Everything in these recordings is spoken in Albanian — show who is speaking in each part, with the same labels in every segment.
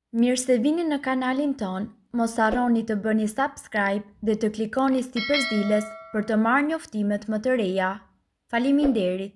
Speaker 1: Mirë se vini në kanalin ton, mos harroni të bëni subscribe dhe të klikoni si përzdiles për të marrë njoftimet më të reja. Faleminderit!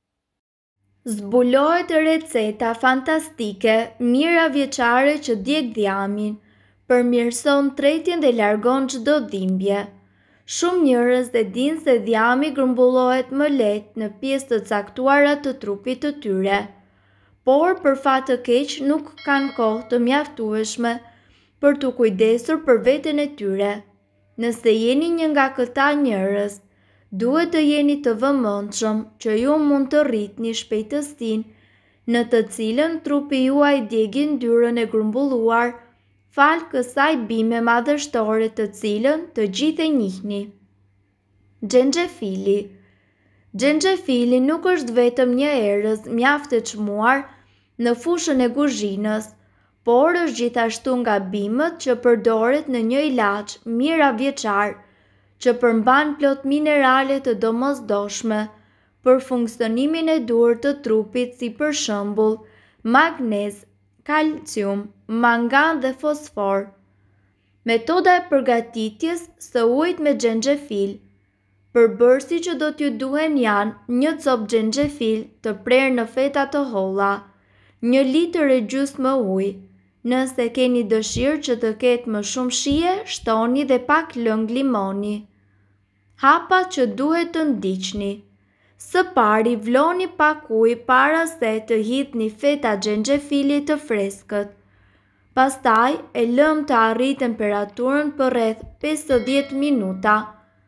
Speaker 1: Zbulohet receta fantastike, mijëravjeçare që djeg dhjamin, përmirëson tretjen dhe largon çdo dhimbje. Shumë njerëz e dinë se dhjami grumbullohet më lehtë në pjesë të caktuara të trupit të tyre, por për fat të keq nuk kanë kohë të mjaftueshme për të kujdesur për veten e tyre. Nëse jeni një nga këta njerëz, duhet të jeni të vëmendshëm që ju mund të rritni shpejtësinë në të cilën trupi juaj djegi yndyrën e grumbulluar fal kësaj bime madhështore të cilën të gjithë e njihni. Xhenxhefili. Xhenxhefili nuk është vetëm një erëz mjaft e çmuar në fushën e kuzhinës, por është gjithashtu nga bimët që përdoret në një ilaç mijëravjeçar që përmban plot minerale të domosdoshme për funksionimin e duhur të trupit, si për shembull magnez, kalcium, mangan dhe fosfor. Metoda e përgatitjes së ujit me xhenxhefil. Përbërësi që do t'ju duhen janë një copë xhenxhefil të prerë në feta të holla, 1 litër e gjysmë ujë. Nëse keni dëshirë që të ketë më shumë shije, shtoni dhe pak lëng limoni. Hapat që duhet të ndiqni. Së pari vloni pak ujë para se të hidhni feta xhenxhefilit të freskët. Pastaj e lëm të arrijë temperaturën për rreth 50 minuta.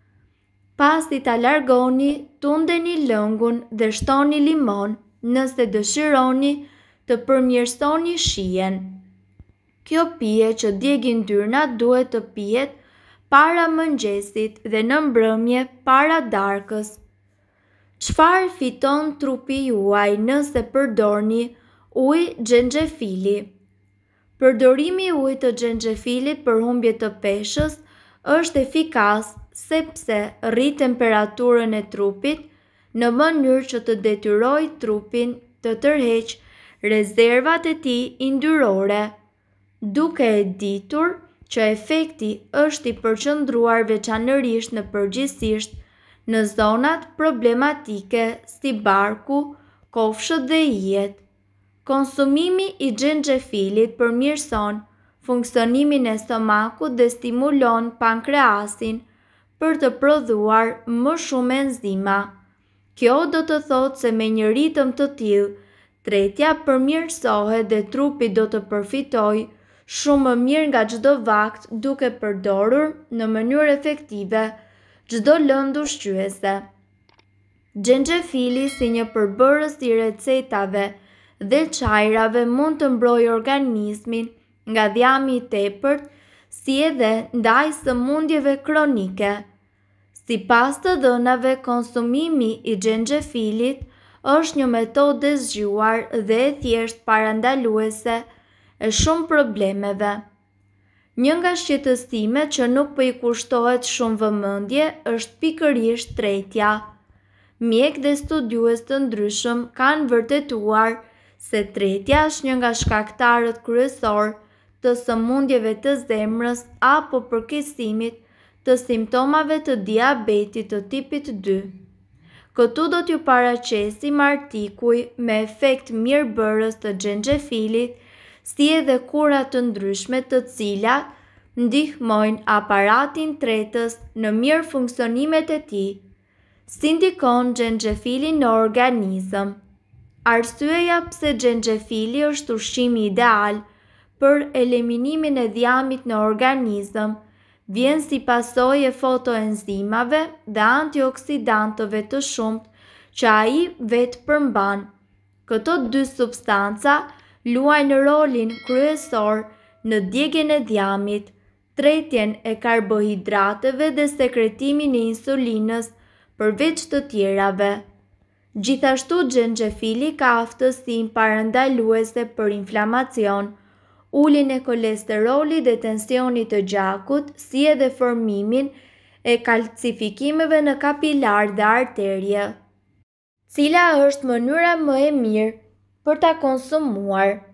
Speaker 1: Pasi ta largoni, tundeni lëngun dhe shtoni limon nëse dëshironi të përmirësoni shijen. Kjo pije që djeg yndyrnat duhet të pihet para mëngjesit dhe në mbrëmje para darkës. Çfarë fiton trupi juaj nëse përdorni ujë xhenxhefili? Përdorimi i ujit të xhenxhefilit për humbje të peshës është efikas sepse rrit temperaturën e trupit në mënyrë që të detyrojë trupin të tërheqë rezervat e tij yndyrore, duke e ditur që efekti është i përqendruar veçanërisht në përgjithësisht në zonat problematike si barku, kofshët dhe hijet. Konsumimi i xhenxhefilit përmirëson funksionimin e stomakut dhe stimulon pankreasin për të prodhuar më shumë enzima. Kjo do të thotë se me një ritëm të tillë, tretja përmirësohet dhe trupi do të përfitojë shumë më mirë nga çdo vakt duke përdorur në mënyrë efektive çdo lëndë ushqyese. Xhenxhefili si një përbërës i recetave dhe çajrave mund të mbrojë organizmin nga dhjami i tepërt, si edhe ndaj sëmundjeve kronike. Sipas të dhënave, konsumimi i xhenxhefilit është një metodë e zgjuar dhe e thjeshtë parandaluese e shumë problemeve. Një nga shqetësimet që nuk po i kushtohet shumë vëmendje është pikërisht tretja. Mjek dhe studiues të ndryshëm kanë vërtetuar se tretja është një nga shkaktarët kryesor të sëmundjeve të zemrës apo përkesimit të simptomave të diabetit të tipit 2. Këtu do t'ju paraqesim artikuj me efekt mirëbërës të xhenxhefilit, si edhe kura të ndryshme të cilat ndihmojnë aparatin tretës në mirë funksionimet e tij. Si ndikon xhenxhefili në organizëm? Arsyeja pse xhenxhefili është ushqimi ideal për eliminimin e dhjamit në organizëm vjen si pasojë e fotoenzimave dhe antioksidantëve të shumtë që ai vetë përmban. Këto dy substanca luajnë rolin kryesor në djegjen e dhjamit, tretjen e karbohidrateve dhe sekretimin e insulinës përveç të tjerave. Gjithashtu xhenxhefili ka aftësinë parandaluese për inflamacion, uljen e kolesterolit dhe tensionit të gjakut, si edhe formimin e kalcifikimeve në kapilar dhe arterje. Cila është mënyra më e mirë për ta konsumuar?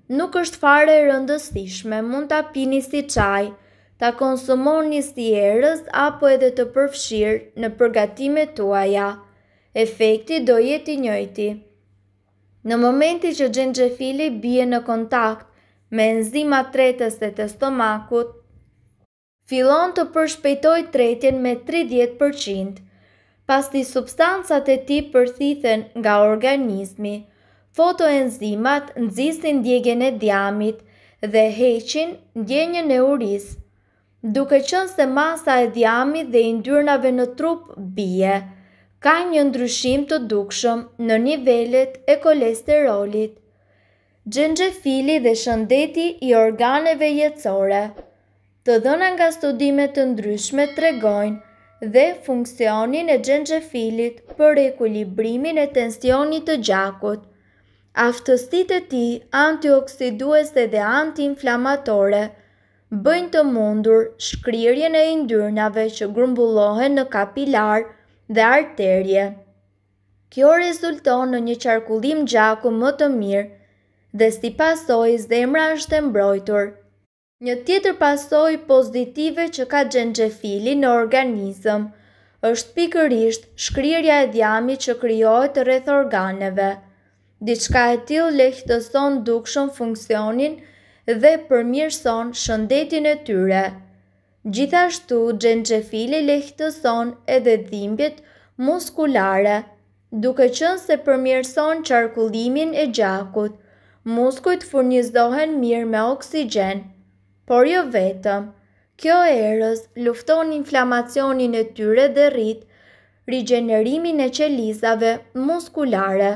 Speaker 1: Nuk është fare e rëndësishme, mund ta pini si çaj, ta konsumoni si erëz apo edhe të përfshirë në përgatimet tuaja. Efekti do jetë i njëjti. Në momentin që xhenxhefili bie në kontakt me enzimat tretëse të stomakut, fillon të përshpejtojë tretjen me 30%. Pasi substancat e tij përthithen nga organizmi, fotoenzimat nxisin ndjegjen e dhjamit dhe heqin ndjenjën e urisë. Duke qenë se masa e dhjamit dhe i yndyrnave në trup bie, ka një ndryshim të dukshëm në nivelet e kolesterolit. Xhenxhefili dhe shëndeti i organeve jetësore. Të dhëna nga studime të ndryshme tregojnë dhe funksionin e xhenxhefilit për ekuilibrimin e tensionit të gjakut. Aftësitë e tij antioksiduese dhe antiinflamatore bëjnë të mundur shkrirjen e yndyrnave që grumbullohen në kapilar dhe arterje. Kjo rezulton në një qarkullim gjaku më të mirë dhe si pasojë zemra është e mbrojtur. Një tjetër pasojë pozitive që ka xhenxhefili në organizëm është pikërisht shkrirja e dhjamit që krijohet rreth organeve. Diçka e tillë lehtëson dukshëm funksionin dhe përmirëson shëndetin e tyre. Gjithashtu, xhenxhefili lehtëson edhe dhimbjet muskulare, duke qenë se përmirëson qarkullimin e gjakut. Muskujt furnizohen mirë me oksigjen, por jo vetëm. Kjo erëz lufton inflamacionin e tyre dhe rrit rigjenerimin e qelizave muskulare.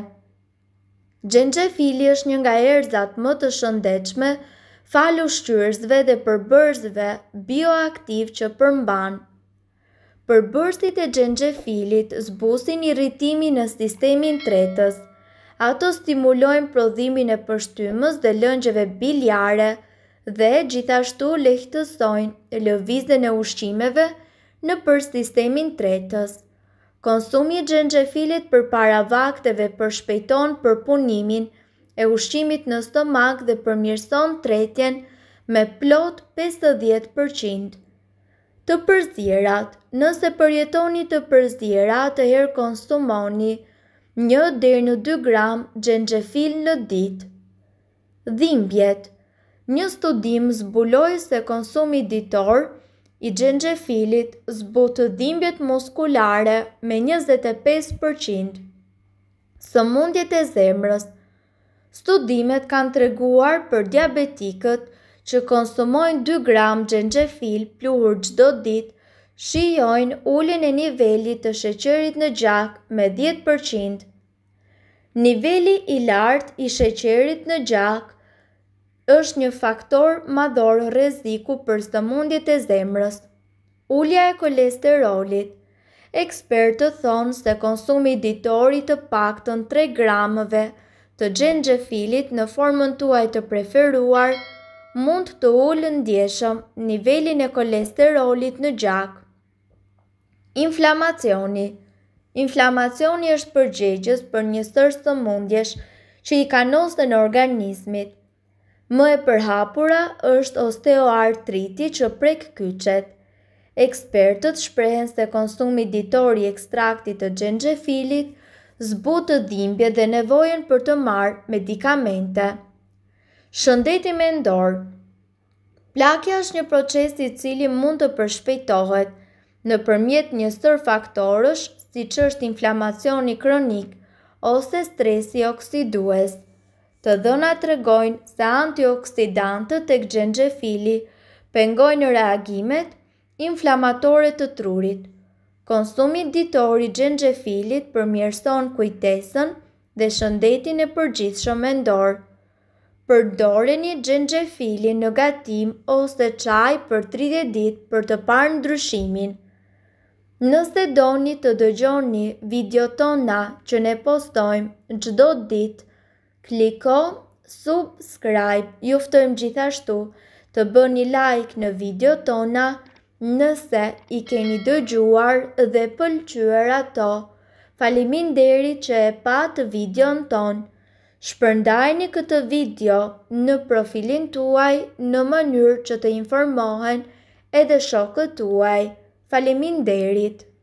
Speaker 1: Xhenxhefili është një nga erëzat më të shëndetshme fal ushqyesve dhe përbërësve bioaktiv që përmban. Përbërësit e xhenxhefilit zbusin irritimin në sistemin tretës. Ato stimulojnë prodhimin e përshtymës dhe lëngjeve biliare dhe gjithashtu lehtësojnë lëvizjen e ushqimeve nëpër sistemin tretës. Konsumi i xhenxhefilit përpara vakteve përshpejton përpunimin e ushqimit në stomak dhe përmirëson tretjen me plot 50%. Të përzierat. Nëse përjetoni të përzjera, atëherë konsumoni 1 deri në 2 gram xhenxhefil në ditë. Dhimbjet. Një studim zbuloi se konsumi ditor i xhenxhefilit zbut dhimbjet muskulare me 25%. Sëmundjet e zemrës. Studimet kanë treguar për diabetikët që konsumojnë 2 gram xhenxhefil pluhur çdo ditë, shijojnë uljen e nivelit të sheqerit në gjak me 10%. Niveli i lartë i sheqerit në gjak është një faktor madhor rreziku për sëmundjet e zemrës. Ulja e kolesterolit. Ekspertët thonë se konsumi ditor i të paktën 3 gramëve të xhenxhefilit në formën tuaj të preferuar mund të ulë ndjeshëm nivelin e kolesterolit në gjak. Inflamacioni. Inflamacioni është përgjegjës për një sër sëmundjesh që i kanosen organizmit. Më e përhapura është osteoartriti që prek kyçet. Ekspertët shprehen se konsumi ditor i ekstraktit të xhenxhefilit zbut dhimbje dhe nevojën për të marrë medikamente. Shëndeti mendor. Plakja është një proces i cili mund të përshpejtohet nëpërmjet një sër faktorësh siç është inflamacioni kronik ose stresi oksidues. Të dhënat tregojnë se antioksidantët tek xhenxhefili pengojnë reagimet inflamatore të trurit. Konsumi ditor i xhenxhefilit përmirëson kujtesën dhe shëndetin e përgjithshëm mendor. Përdoreni xhenxhefilin në gatim ose çaj për 30 ditë për të parë ndryshimin. Nëse doni të dëgjoni video tona që ne postojmë çdo ditë, kliko subscribe. Ju ftojmë gjithashtu të bëni like në video tona nëse i keni dëgjuar dhe pëlqyer ato. Faleminderit që e pat videon ton. Shpërndajni këtë video në profilin tuaj në mënyrë që të informohen edhe shokët tuaj. Faleminderit!